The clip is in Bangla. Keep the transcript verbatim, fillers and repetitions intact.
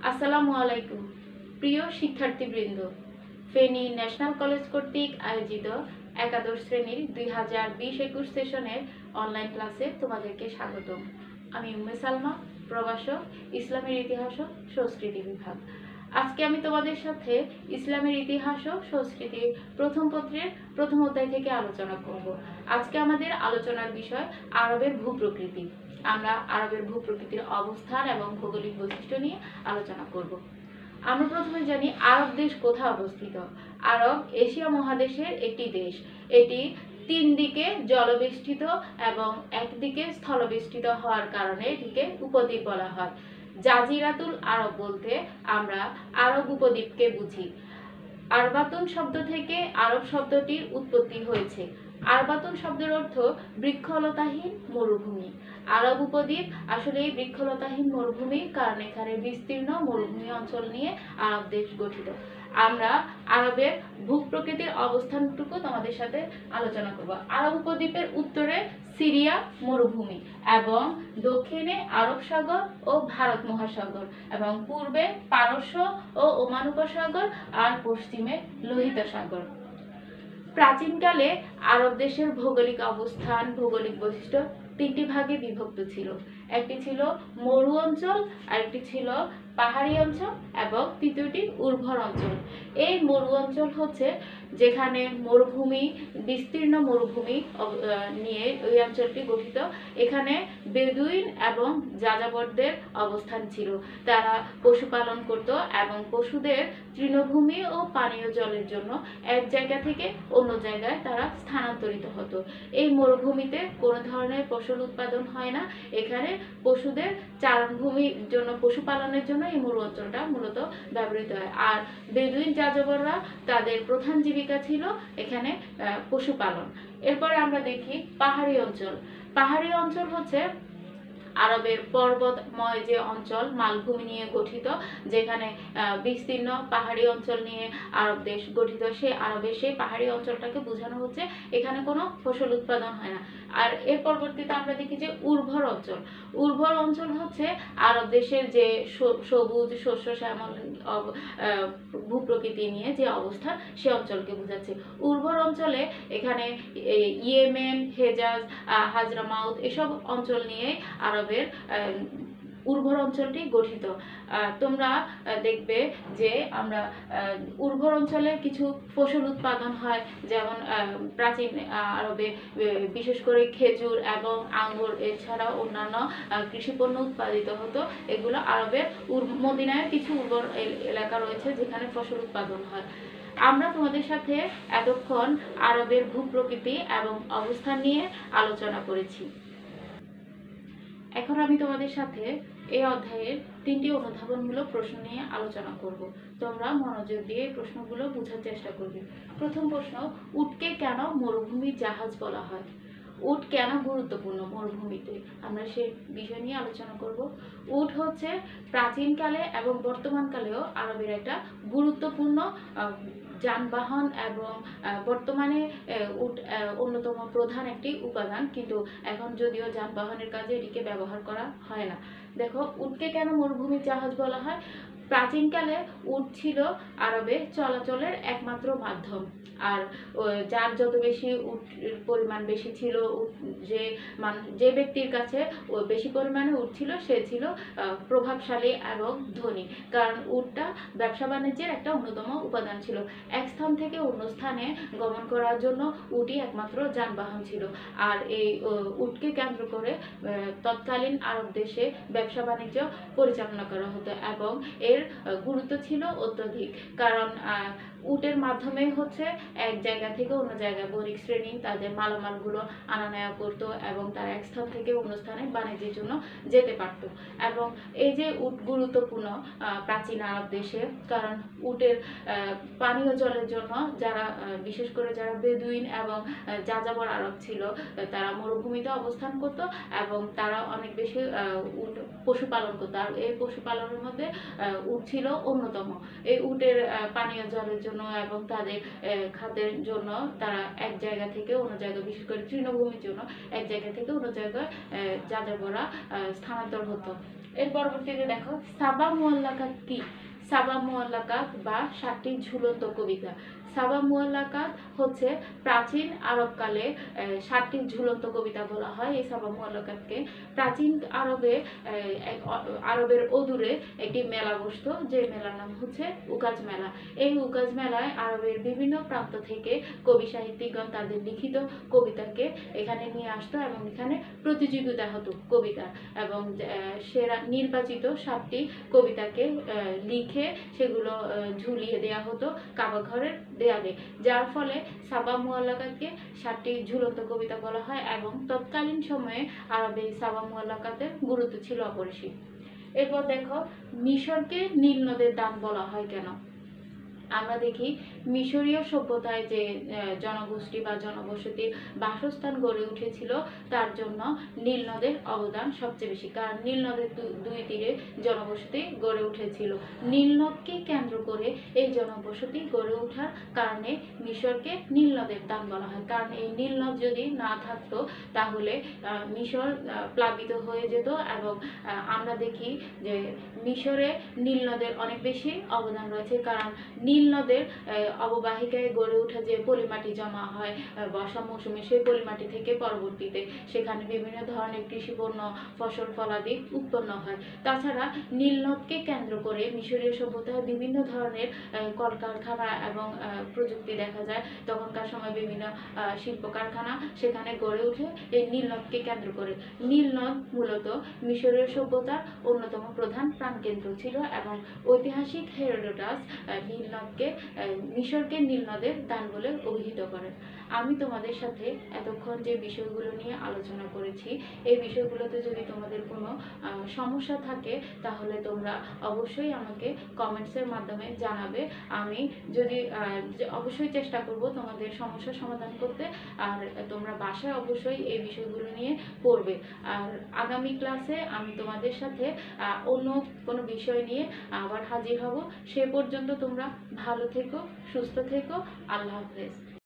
আসসালামু আলাইকুম প্রিয় শিক্ষার্থীবৃন্দ, ফেনী ন্যাশনাল কলেজ কর্তৃক আয়োজিত একাদশ শ্রেণীর দুই হাজার বিশ একুশ সেশনের অনলাইন ক্লাসে তোমাদেরকে স্বাগতম। আমি উম্মে সালমা, প্রভাষক, ইসলামের ইতিহাস ও সংস্কৃতি বিভাগ। আজকে আমি তোমাদের সাথে ইসলামের ইতিহাস ও সংস্কৃতি প্রথম পত্রের প্রথম অধ্যায় থেকে আলোচনা করব। আজকে আমাদের আলোচনার বিষয় আরবের ভূপ্রকৃতি। আমরা আরবের ভূপ্রকৃতির অবস্থান এবং ভৌগোলিক বৈশিষ্ট্য নিয়ে আলোচনা করব। আমরা প্রথমে জানি আরব দেশ কোথায় অবস্থিত। আরব এশিয়া মহাদেশের একটি দেশ। এটি তিন দিকে জলবেষ্টিত এবং একদিকে স্থলবেষ্টিত হওয়ার কারণে এটিকে উপদ্বীপ বলা হয়। জাজিরাতুল আরব বলতে আমরা আরব উপদ্বীপকে বুঝি। আরবাতুন শব্দ থেকে আরব শব্দটির উৎপত্তি হয়েছে। আরবাতুন শব্দের অর্থ বৃক্ষলতাহীন মরুভূমি। আরব উপদ্বীপ আসলে এই বৃক্ষলতাহীন মরুভূমি, কারণ এখানে বিস্তীর্ণ মরুভূমি অঞ্চল নিয়ে আরব দেশ গঠিত। আমরা আরবের ভূপ্রকৃতির অবস্থানটুকু তোমাদের সাথে আলোচনা করব। আরব উপদ্বীপের উত্তরে সিরিয়া মরুভূমি এবং দক্ষিণে আরব সাগর ও ভারত মহাসাগর এবং পূর্বে পারস্য ও ওমান উপসাগর আর পশ্চিমে লোহিত সাগর। প্রাচীনকালে আরব দেশের ভৌগোলিক অবস্থান, ভৌগোলিক বৈশিষ্ট্য তিনটি ভাগে বিভক্ত ছিল। একটি ছিল মরু অঞ্চল, আরেকটি ছিল পাহাড়ি অঞ্চল এবং তৃতীয়টি উর্বর অঞ্চল। এই মরু অঞ্চল হচ্ছে যেখানে মরুভূমি, বিস্তীর্ণ মরুভূমি নিয়ে ওই অঞ্চলটি গঠিত। এখানে বেদুইন এবং যাযাবরদের অবস্থান ছিল। তারা পশুপালন করত এবং পশুদের তৃণভূমি ও পানীয় জলের জন্য এক জায়গা থেকে অন্য জায়গায় তারা স্থানান্তরিত হতো। এই মরুভূমিতে কোনো ধরনের ফসল উৎপাদন হয় না। এখানে পশুদের চারণভূমির জন্য, পশুপালনের জন্য এই মরু অঞ্চলটা মূলত ব্যবহৃত হয়। আর বেদুইন যাযাবররা তাদের প্রধান জীবিকা ছিল এখানে পশুপালন। এরপরে আমরা দেখি পাহাড়ি অঞ্চল। পাহাড়ি অঞ্চল হচ্ছে আরবের পর্বতময় যে অঞ্চল, মালভূমি নিয়ে গঠিত, যেখানে বিস্তীর্ণ পাহাড়ি অঞ্চল নিয়ে আরব দেশ গঠিত। সেই আরবের সেই পাহাড়ি অঞ্চলটাকে বোঝানো হচ্ছে এখানে কোনো ফসল উৎপাদন হয় না। আর এর পরবর্তীতে আমরা দেখি যে উর্বর অঞ্চল। উর্বর অঞ্চল হচ্ছে আরব দেশের যে সবুজ শস্য শ্যামল ভূপ্রকৃতি নিয়ে যে অবস্থান, সে অঞ্চলকে বোঝাচ্ছে। উর্বর অঞ্চলে এখানে ইয়েমেন, হেজাজ, হাজরামাউত এসব অঞ্চল নিয়ে আরবের উর্বর অঞ্চলটি গঠিত। তোমরা দেখবে যে আমরা উর্বর অঞ্চলে কিছু ফসল উৎপাদন হয়, যেমন প্রাচীন আরবে বিশেষ করে খেজুর এবং আঙ্গুর, এছাড়া অন্যান্য কৃষিপণ্য উৎপাদিত হতো। এগুলো আরবের মদিনায় কিছু উর্বর এলাকা রয়েছে যেখানে ফসল উৎপাদন হয়। আমরা তোমাদের সাথে এতক্ষণ আরবের ভূপ্রকৃতি এবং অবস্থান নিয়ে আলোচনা করেছি। এখন আমি তোমাদের সাথে এই অধ্যায়ের তিনটি অনুধাবনমূলক প্রশ্ন নিয়ে আলোচনা করব। তোমরা মনোযোগ দিয়ে প্রশ্নগুলো বোঝার চেষ্টা করবে। প্রথম প্রশ্ন, উটকে কেন মরুভূমির জাহাজ বলা হয়? উট কেন গুরুত্বপূর্ণ মরুভূমিতে? আমরা সে বিষয় নিয়ে আলোচনা করব। উট হচ্ছে প্রাচীনকালে এবং বর্তমানকালেও আরবের একটা গুরুত্বপূর্ণ যানবাহন এবং বর্তমানে উট অন্যতম প্রধান একটি উপাদান, কিন্তু এখন যদিও যানবাহনের কাজে এটিকে ব্যবহার করা হয় না। দেখো, উটকে কেন মরুভূমির জাহাজ বলা হয়? প্রাচীনকালে উট ছিল আরবে চলাচলের একমাত্র মাধ্যম। আর যার যত বেশি উট পরিমাণ বেশি ছিল, যে মানুষ যে ব্যক্তির কাছে বেশি পরিমাণে উট ছিল, সে ছিল প্রভাবশালী এবং ধনী, কারণ উটটা ব্যবসা বাণিজ্যের একটা অন্যতম উপাদান ছিল। এক স্থান থেকে অন্য স্থানে গমন করার জন্য উটই একমাত্র যানবাহন ছিল। আর এই উটকে কেন্দ্র করে তৎকালীন আরব দেশে ব্যবসা বাণিজ্য পরিচালনা করা হতো এবং এর গুরুত্ব ছিল অত্যধিক, কারণ উটের মাধ্যমে হচ্ছে এক জায়গা থেকে অন্য জায়গায় বণিক শ্রেণী তাদের মালামালগুলো আনা নেওয়া করতো এবং তারা এক স্থান থেকে অন্য স্থানে বাণিজ্যের জন্য যেতে পারত। এবং এই যে উট গুরুত্বপূর্ণ প্রাচীন আরব দেশে, কারণ উটের পানীয় জলের জন্য যারা, বিশেষ করে যারা বেদুইন এবং যাযাবর আরব ছিল, তারা মরুভূমিতে অবস্থান করত এবং তারা অনেক বেশি উট পশুপালন করতো। আর এই পশুপালনের মধ্যে উট ছিল অন্যতম। এই উটের পানীয় জলের জন্য এবং তাদের খাদ্যের জন্য তারা এক জায়গা থেকে অন্য জায়গায়, বিশেষ করে তৃণভূমির জন্য এক জায়গা থেকে অন্য জায়গায় যাযাবররা স্থানান্তর হতো। এর পরবর্তীতে দেখো সাবা মুআল্লাকাত কি? সাবা মুআল্লাকাত বা সাতটি ঝুলন্ত কবিতা। সাবা মুআল্লাকাত হচ্ছে প্রাচীন আরবকালে সাতটি ঝুলন্ত কবিতা বলা হয় এই সাবা মুআল্লাকাতকে। প্রাচীন আরবে এক আরবের অদূরে একটি মেলা বসতো, যে মেলার নাম হচ্ছে উকাজ মেলা। এই উকাজ মেলায় আরবের বিভিন্ন প্রান্ত থেকে কবি সাহিত্যিকগণ তাদের লিখিত কবিতাকে এখানে নিয়ে আসতো এবং এখানে প্রতিযোগিতা হতো কবিতা, এবং সেরা নির্বাচিত সাতটি কবিতাকে লিখে সেগুলো ঝুলিয়ে দেয়া হতো কাবা ঘরের দেয়ালে, যার ফলে সাবা মুআল্লাকাতকে সাতটি ঝুলন্ত কবিতা বলা হয় এবং তৎকালীন সময়ে আরবে সাবা মুআল্লাকাতের গুরুত্ব ছিল অপরিসীম। এরপর দেখো মিশরকে নীল নদের দান বলা হয় কেন? আমরা দেখি মিশরীয় সভ্যতায় যে জনগোষ্ঠী বা জনবসতির বাসস্থান গড়ে উঠেছিল তার জন্য নীল নদের অবদান সবচেয়ে বেশি, কারণ নীল নদের দুই তীরে জনবসতি গড়ে উঠেছিল। নীল নদকে কেন্দ্র করে এই জনবসতি গড়ে ওঠার কারণে মিশরকে নীল নদের দান বলা হয়, কারণ এই নীল নদ যদি না থাকতো তাহলে মিশর প্লাবিত হয়ে যেত। এবং আমরা দেখি যে মিশরে নীল নদের অনেক বেশি অবদান রয়েছে, কারণ নীল নদের অববাহিকায় গড়ে ওঠা যে পলিমাটি জমা হয় বর্ষা মৌসুমে, সেই পলিমাটি থেকে পরবর্তীতে সেখানে বিভিন্ন ধরনের কৃষিপণ্য ফসল ফলাদি উৎপন্ন হয়। তাছাড়া নীল নদকে কেন্দ্র করে মিশরীয় সভ্যতায় বিভিন্ন ধরনের কলকারখানা এবং প্রযুক্তি দেখা যায়। তখনকার সময় বিভিন্ন শিল্প কারখানা সেখানে গড়ে ওঠে এই নীল নদকে কেন্দ্র করে। নীল নদ মূলত মিশরীয় সভ্যতার অন্যতম প্রধান প্রাণকেন্দ্র ছিল এবং ঐতিহাসিক হেরোডোটাস নীল নদকে মিশরকে নীল নদের দান বলে অভিহিত করেন। আমি তোমাদের সাথে এতক্ষণ যে বিষয়গুলো নিয়ে আলোচনা করেছি এই বিষয়গুলোতে যদি তোমাদের কোনো সমস্যা থাকে তাহলে তোমরা অবশ্যই আমাকে কমেন্টসের মাধ্যমে জানাবে। আমি যদি অবশ্যই চেষ্টা করব তোমাদের সমস্যার সমাধান করতে, আর তোমরা বাসায় অবশ্যই এই বিষয়গুলো নিয়ে পড়বে। আর আগামী ক্লাসে আমি তোমাদের সাথে অন্য কোনো বিষয় নিয়ে আবার হাজির হব। সে পর্যন্ত তোমরা ভালো থেকো, সুস্থ থেকো। আল্লাহ হাফেজ।